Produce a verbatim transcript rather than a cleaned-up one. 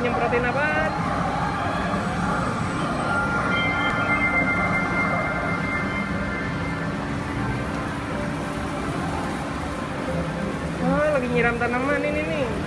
nyemprotin apa? Oh, lagi nyiram tanaman ini nih.